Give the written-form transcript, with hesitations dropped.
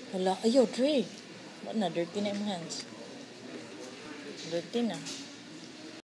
Hala, ayaw, Dre. Wala na, dirty na yung hands. Dirty na.